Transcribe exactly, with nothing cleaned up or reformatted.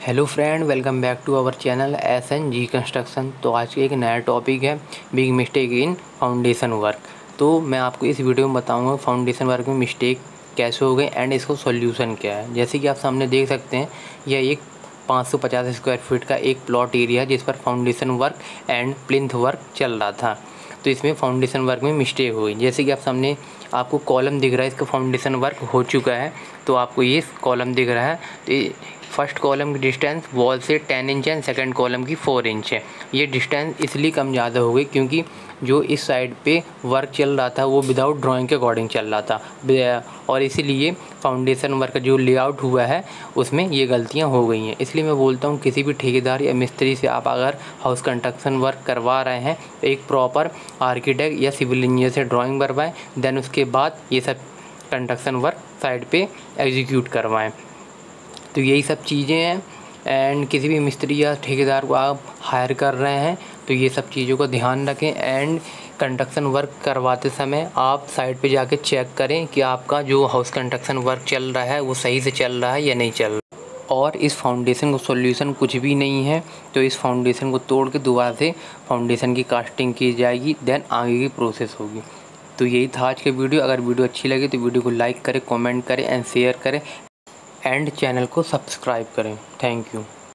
Hello friend, welcome back to our channel S N G construction. तो आज के एक नया टॉपिक है big mistake in foundation work. तो मैं आपको इस वीडियो में बताऊंगा फाउंडेशन वर्क में मिस्टेक कैसे हो गए एंड इसको सॉल्यूशन क्या है। जैसे कि आप सामने देख सकते हैं, यह एक पाँच सौ पचास स्क्वायर फीट का एक प्लॉट एरिया है जिस पर foundation work and plinth work चल रहा था। तो इसमें फाउंडेशन वर्क में मिस्टेक हो गई। जैसे कि आप सामने आपको कॉलम दिख रहा है, इसका फाउंडेशन वर्क हो चुका है। तो आपको ये कॉलम दिख रहा है, तो फर्स्ट कॉलम की डिस्टेंस वॉल से टेन इंच है, सेकंड कॉलम की फोर इंच है। ये डिस्टेंस इसलिए कम ज़्यादा हो गई क्योंकि जो इस साइड पे वर्क चल रहा था वो विदाउट ड्राइंग के अकॉर्डिंग चल रहा था, और इसीलिए फाउंडेशन वर्क जो लेआउट हुआ है उसमें ये गलतियां हो गई हैं। इसलिए मैं बोलता हूँ किसी भी ठेकेदार या मिस्त्री से आप अगर हाउस कंस्ट्रक्शन वर्क करवा रहे हैं तो एक प्रॉपर आर्किटेक्ट या सिविल इंजीनियर से ड्राइंग बनवाएं, देन उसके बाद ये सब कंस्ट्रक्शन वर्क साइड पे एग्जीक्यूट करवाएं। तो यही सब चीज़ें हैं। एंड किसी भी मिस्त्री या ठेकेदार को आप हायर कर रहे हैं तो ये सब चीज़ों का ध्यान रखें। एंड कंस्ट्रक्शन वर्क करवाते समय आप साइट पे जाके चेक करें कि आपका जो हाउस कंस्ट्रक्शन वर्क चल रहा है वो सही से चल रहा है या नहीं चल रहा। और इस फाउंडेशन को सॉल्यूशन कुछ भी नहीं है, तो इस फाउंडेशन को तोड़ के दोबारा से फाउंडेशन की कास्टिंग की जाएगी, देन आगे की प्रोसेस होगी। तो यही था आज के वीडियो। अगर वीडियो अच्छी लगे तो वीडियो को लाइक करें, कमेंट करें एंड शेयर करें एंड चैनल को सब्सक्राइब करें। Thank you.